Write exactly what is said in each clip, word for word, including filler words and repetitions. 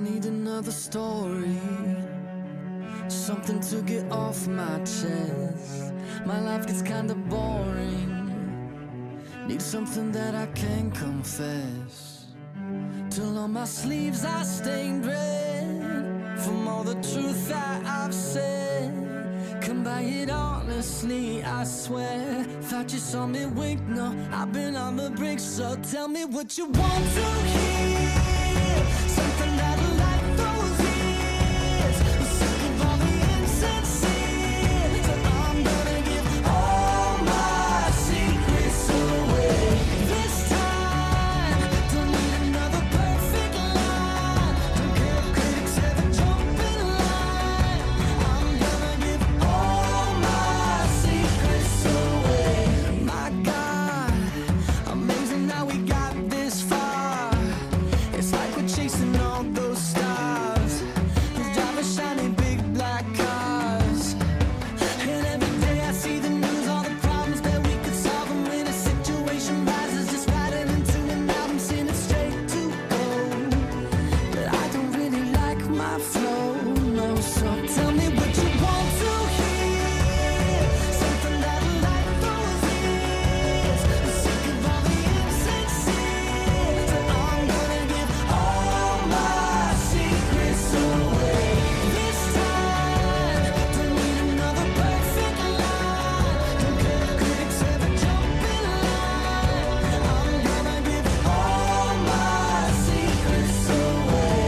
need another story, something to get off my chest. My life gets kinda boring, need something that I can confess. Till on my sleeves I stained red from all the truth that I've said. Come by it honestly, I swear. Thought you saw me wink, no, I've been on the brink. So tell me what you want to hear, something that'll light those ears. I'm sick of all the insincere, so I'm gonna give all my secrets away. This time, don't need another perfect line. Don't care if critics ever jump in line. I'm gonna give all my secrets away. My God, amazing how we got this far. It's like we're chasing all those stars who drive a shiny big black cars. And every day I see the news, all the problems that we could solve. And when a situation rises, just writing into an album, sing it straight to gold. But I don't really like my flow, no. So tell me what you want to hear, something that'll light those ears. I'm sick of all the insincere, so I'm gonna give all my secrets away. This time, don't need another perfect line. Don't care if critics ever jump in line. I'm gonna give all my secrets away.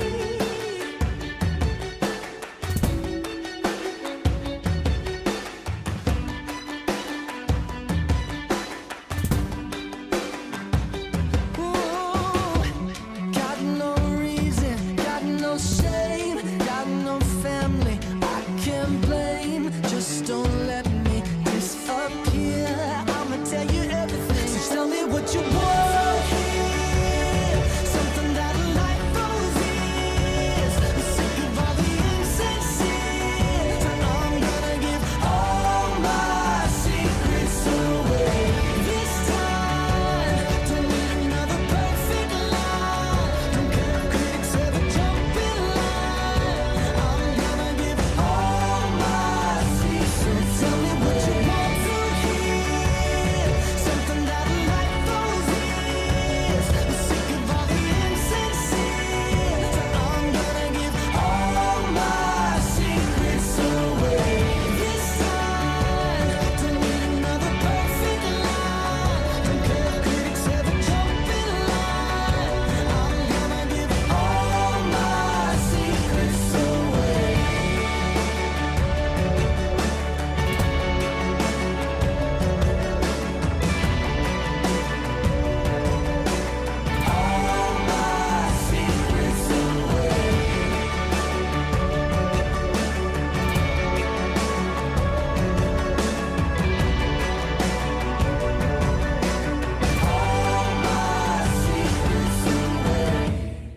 Ooh, got no reason, got no shame, got no family I can blame. Just don't let me disappear. I'ma tell you everything, so tell me what you want to hear, something that'll light those ears. I'm sick of all the insincere, so I'm gonna give all my secrets away. This time, don't need another perfect line. Don't care if critics ever jump in line. I'm gonna give all my secrets. So tell me what you want to hear, something that'll light those ears. I'm sick of all the insincere, so I'm gonna give all my secrets away. This time, don't need another perfect line. Don't care if critics ever jump in line. I'm gonna give all my secrets away. All my secrets away. All my secrets away.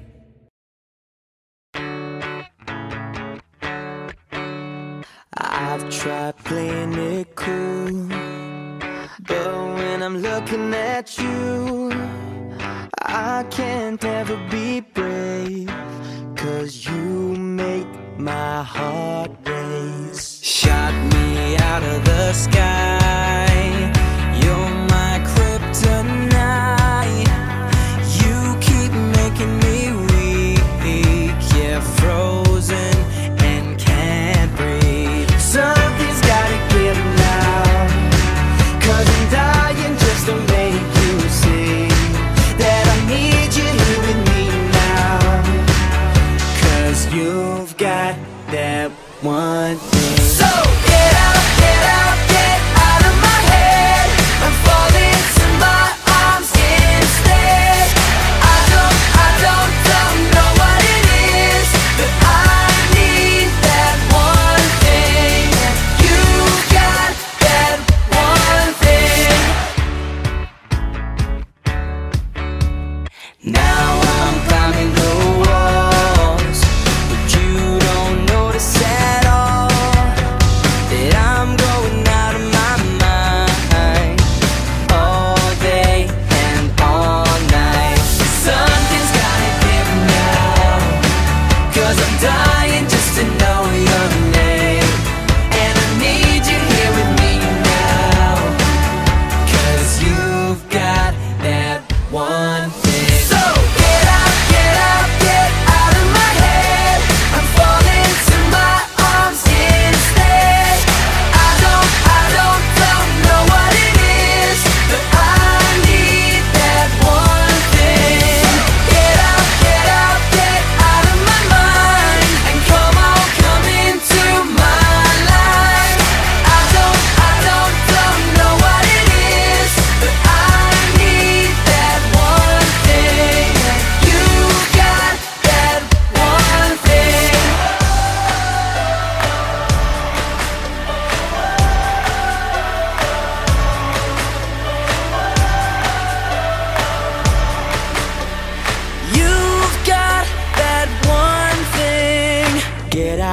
I've tried playing it cool, but when I'm looking at you, I can't ever be brave, 'cause you make my heart race. Shot me out of the sky, you're my kryptonite. You keep making me weak, yeah, frozen and can't breathe. Something's gotta give now, 'cause I'm dying just to make you see that I need you here with me now. 'Cause you've got that one thing. So get out, get out, get out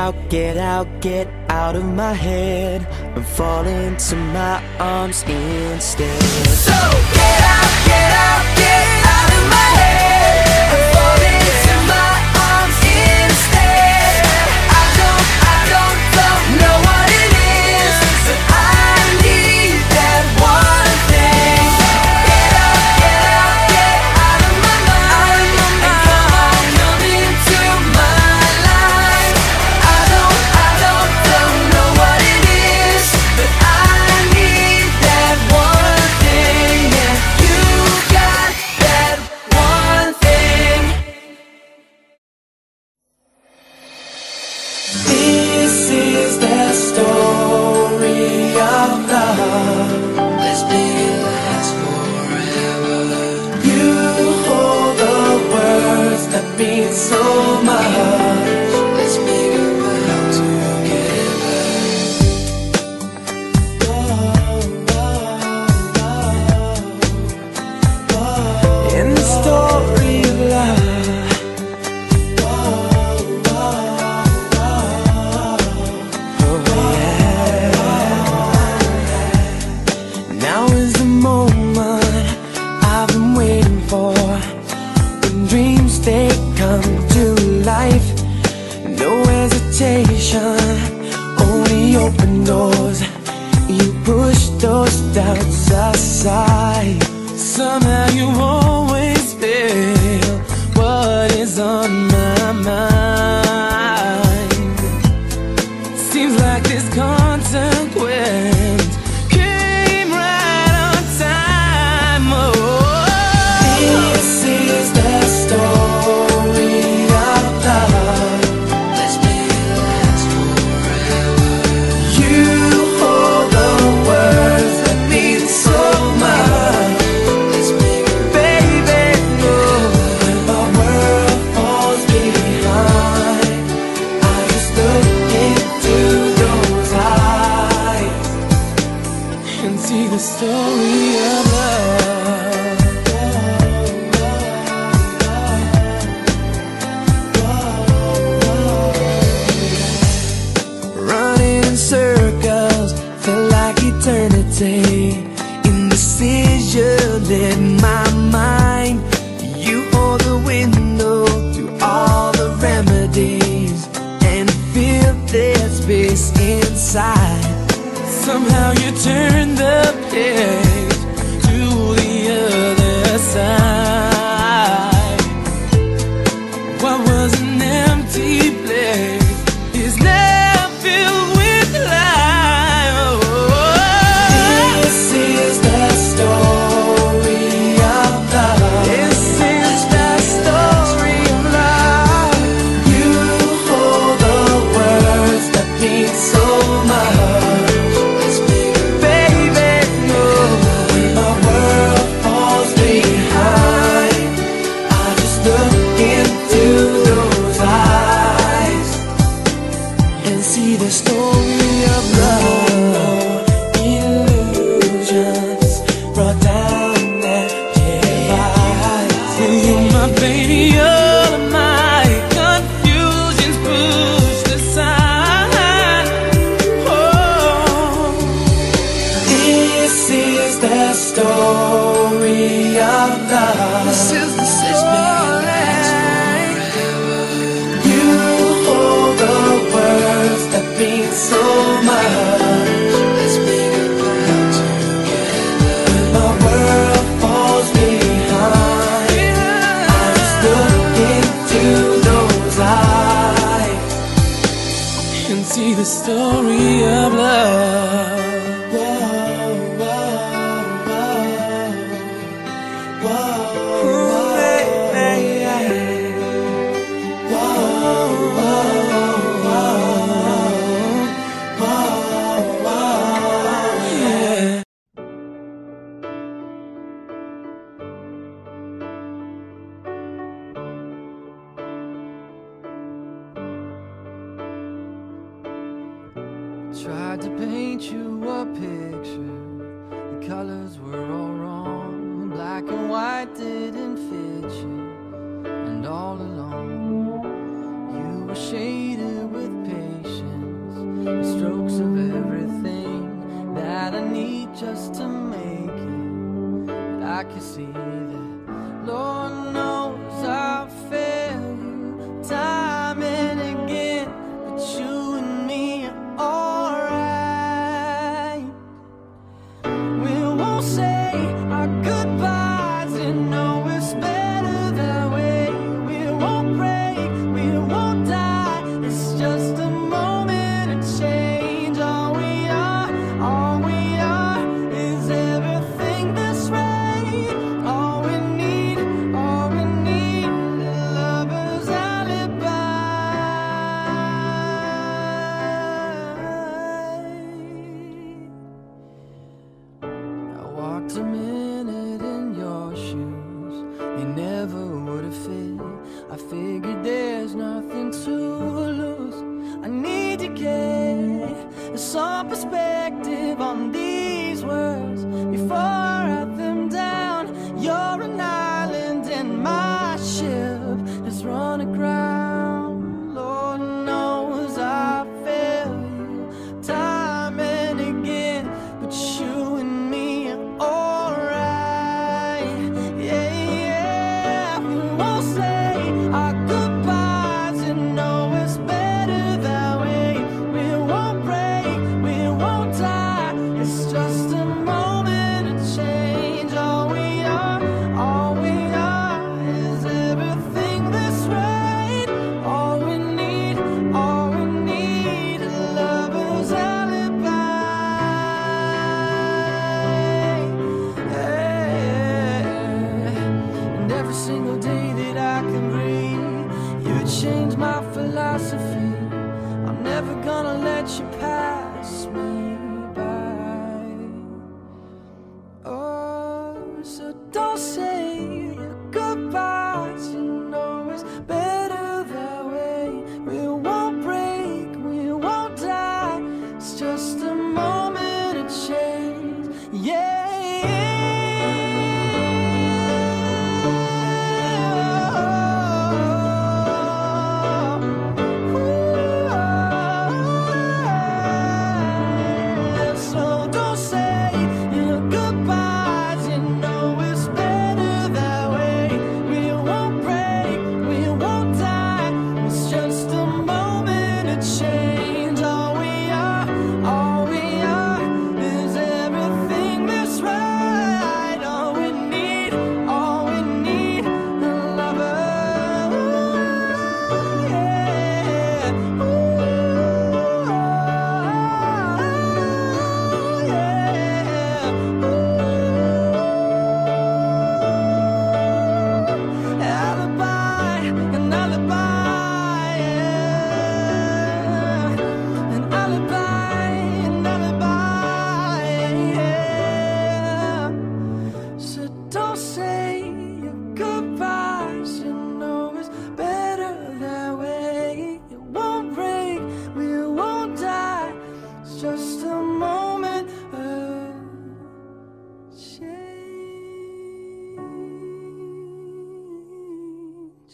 out, get out, get out of my head and fall into my arms instead. So get out, get out, get out of my head and fall into my arms instead. I don't, I don't, don't know what it is, but I need that one thing. Get out, get out, get out of my mind and come on, come into my life. I don't, I don't, don't know what it is, but I need that one thing, and you got that one thing. This is the story of love. Let's make it last forever. You hold the words that mean so much. Let's make a vow together. In the story of love, now is the moment I've been waiting for. When dreams they come to life, no hesitation, only open doors. You push those doubts aside. Somehow you always feel what is on my mind. Seems like this consequence came right on time. Oh, this is the story of love. Let's make it last forever. You hold the words that mean so much. Let's make it, baby, no. When my world falls behind, I just look into those eyes and see the story of love. Running in circles, felt like eternity. Indecision in my mind. You hold the window to all the remedies and feel there's space inside. Somehow you turn the page to the other side. What was an empty place is now filled with life. This is the story of love. This is the story of love. You hold the words that mean so much. Let's make it, baby, no. When my world falls behind, I just look into those eyes and see the story of love. Illusions brought down that divide. When you're my baby, all of my confusions pushed aside. Oh, this is the story of love. This is the story. You hold the words that mean so much. Let's make a vow together. When my world falls behind, I just look into those eyes and see the story of love. Whoa, whoa, whoa, whoa, ooh, hey, hey, hey. Whoa, whoa, whoa, whoa, whoa, yeah. Tried to paint you a picture, the colors were all wrong. Black and white didn't fit you, and all along you were shaded with patience. the strokes of everything that I need just to make it. But I can see that, Lord knows I'll fail you time and again, but you and me are alright. We won't say our goodbyes, you know it's better that way. We won't break, we won't die, it's just a moment of change. All we are, all we are is everything that's right. All we need, all we need is a lover's alibi. I walked a minute in your shoes, they never would have fit. I figured there's nothing to lose. I need to get some perspective on these words before I write them down. You're an island and my ship has run aground. Lord knows I fail you time and again, but you and me are alright. Yeah, yeah. We won't say our goodbyes, you know it's better that way. We won't break, we won't die, it's just a moment of change. All we are, all we are is everything that's right. All we need, all we need is a lover's alibi. Yeah. And every single day that I can breathe, you change my philosophy. I'm never gonna let you pass me by. Oh, so don't say your goodbyes, you know it's better that way. We won't break, we won't die, it's just a moment of change. Yeah. So don't say your goodbyes, you know it's better that way. We won't break, we won't die, it's just a moment of change. All we are, all we are is everything that's right. All we need, all we need, a lover. Yeah. Ooh, yeah. Alibi, an alibi, yeah. An alibi, an alibi, yeah. So don't say your goodbyes, you know it's better that way. It won't break, we won't die, it's just a moment of change.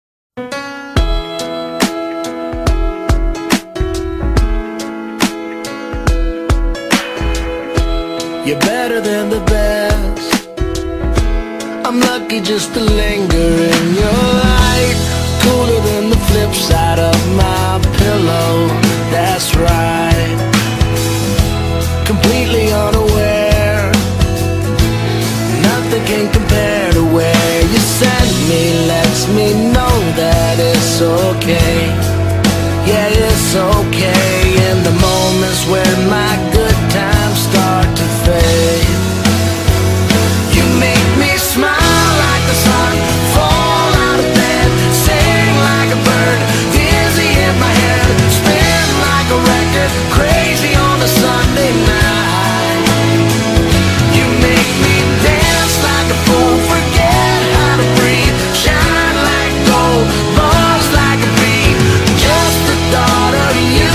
You're better than the best. I'm lucky just to linger in your light. Cooler than the flip side of my pillow. That's right. Completely unaware. Nothing can compare to where you send me. Lets me know that it's okay. Yeah, it's okay. In the moments where my good times start to fade, you make me smile like the sun, fall out of bed, sing like a bird, dizzy in my head, spin like a record, crazy on a Sunday night. You make me dance like a fool, forget how to breathe, shine like gold, buzz like a bee, just the thought of you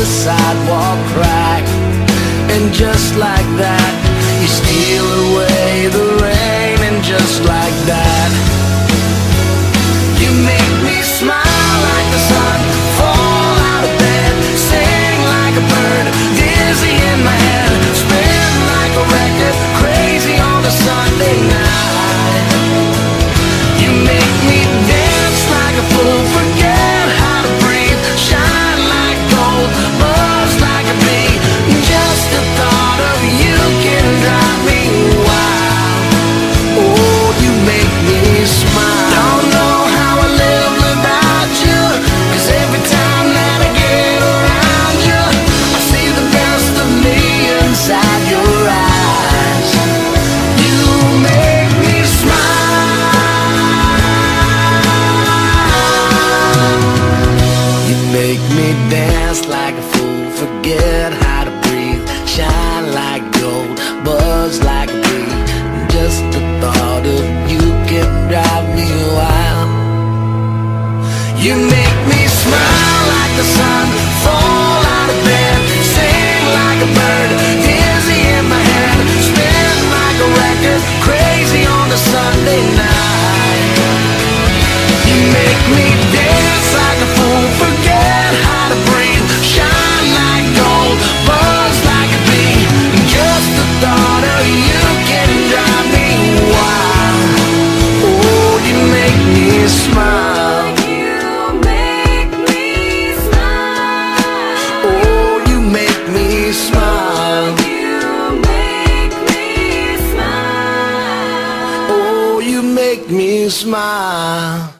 sidewalk crack. And just like that, you steal away the rain. And just like that, you make me smile like the sun, fall out of bed, sing like a bird, dizzy in my head, spin like a record, crazy on a Sunday night. You make me dance like a fool, forget how to breathe, shine like gold, buzz like a bee. Just the thought of you can drive me wild. Oh, you make me smile. Don't know how I live without you, 'cause every time that I get around you, I see the best of me inside your eyes. You make me smile. You make me dance like a fool, forget how to breathe, shine like gold, buzz like a bee. Just the thought of you can drive me wild. You make me smile like the sun, fall out of bed, sing like a bird, dizzy in my head, spin like a record, crazy on a Sunday night. You make me dance like a fool, forget how to breathe, shine like gold, buzz like a bee. Just the thought of you can drive me wild. Oh, you make me smile. You make me smile. Oh, you make me smile. You make me smile. Oh, you make me smile.